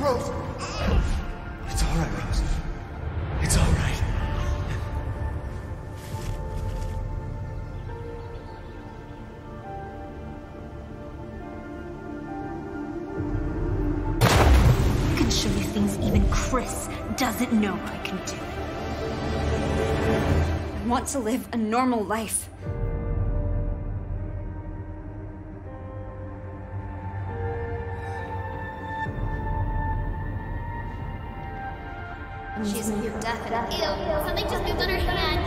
Rose! It's all right, Rose. It's all right. I can show you things even Chris doesn't know I can do. I want to live a normal life. She's deaf and ew. Something just moved on her hand.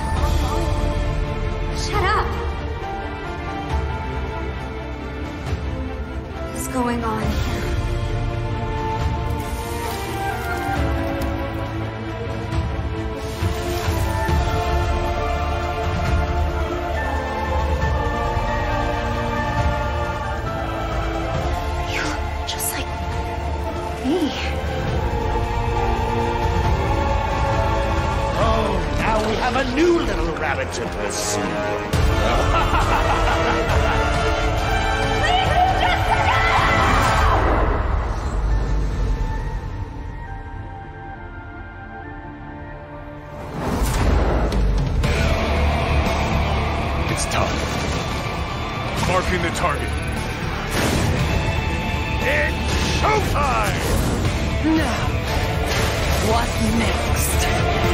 Shut up! What's going on here? You look just like me. Now we have a new little rabbit to pursue. It's time. Marking the target. It's showtime! Now, what next?